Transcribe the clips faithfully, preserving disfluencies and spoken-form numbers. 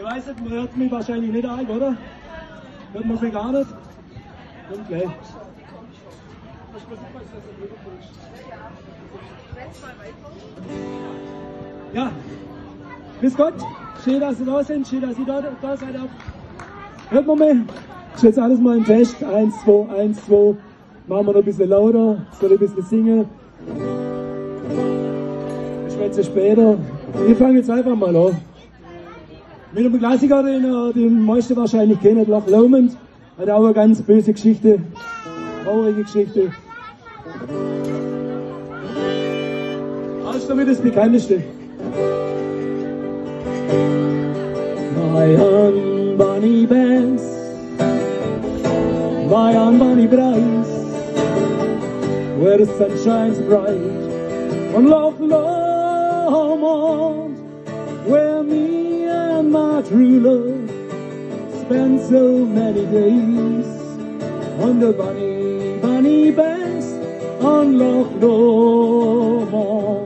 weiß nicht, man hört mich wahrscheinlich nicht ein, oder? Hört man mich gar nicht? Kommt gleich. Ja, bis Gott. Schön, dass Sie da sind, schön, dass Sie da, da seid. Hört man mich? Ist jetzt alles mal im Test. Eins, zwei, eins, zwei. Machen wir noch ein bisschen lauter, soll ich ein bisschen singen. Ich schwätze später. Wir fangen jetzt einfach mal an. Mit einem Klassiker, den ihr die meisten wahrscheinlich kennen, Loch Lomond. Hat auch eine ganz böse Geschichte, traurige Geschichte. Das ist damit das bekannteste. My unbunny bands, my unbunny brides, where the sun shines bright on Loch Lomond, where me and my true love spent so many days on the bunny, bunny banks on Loch Lomond.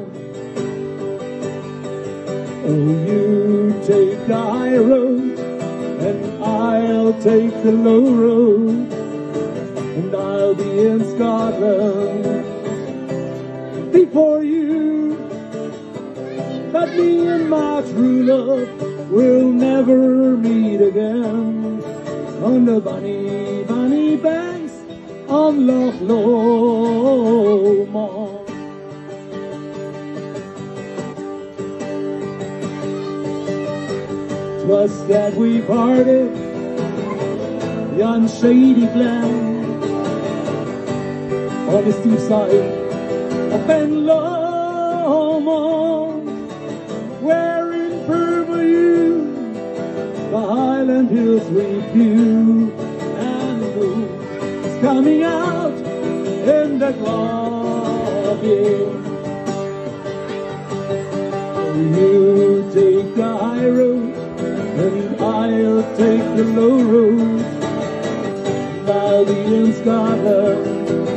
Oh, you take the high road, and I'll take the low road, and I'll be in Scotland before you. But me and my true love will never meet again on the bunny, bunny banks on Loch Lomond. 'Twas that we parted yon shady glen on the steep side of Ben Lomond, where in purple the Highland hills we view, and the moon is coming out in the gloaming. You take the high road, and I'll take the low road, and I'll be in Scotland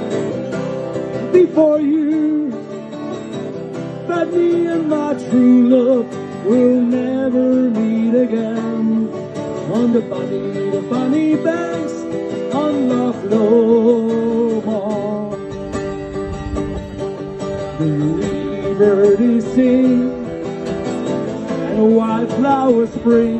before you. But me and my true love will never meet again on the bunny, the bunny banks on Loch Lomond. The birdies sing and the wildflowers spring,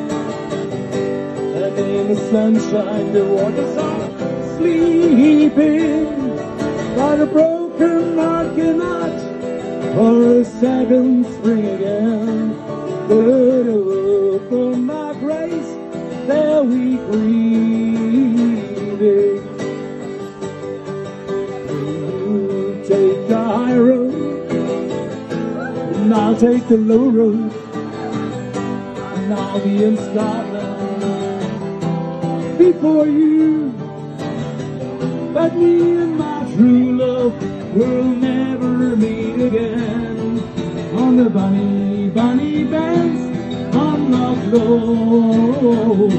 and in the sunshine the waters are sleeping, but a broken heart cannot for a second spring again. But oh, for my grace, there we grieving. You take the high road, and I'll take the low road, and I'll be in Scotland before you. But me and my true love will never meet again on the bunny, bunny banks on Loch Lomond.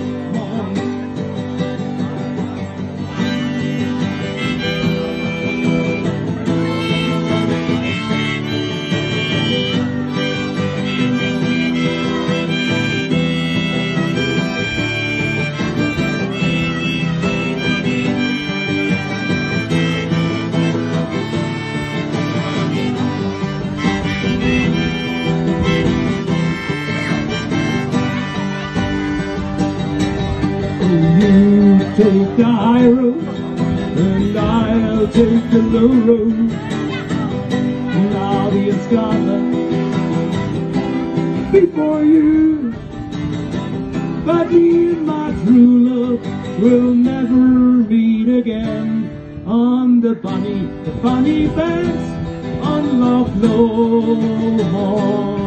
You take the high road, and I'll take the low road, and I'll be in Scotland before you. But me and my true love will never meet again on the bunny, the bunny banks on Loch Lomond.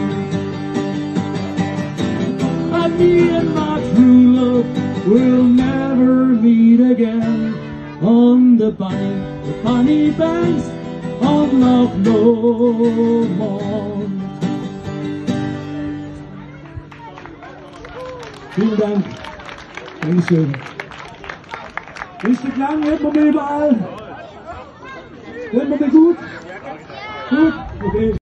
But me and my true love will never meet again on the bunny, the bunny banks on Loch Lomond. Vielen Dank. Dankeschön. Richtig lang, hört man mich überall? Hört man mich gut? Gut? Okay.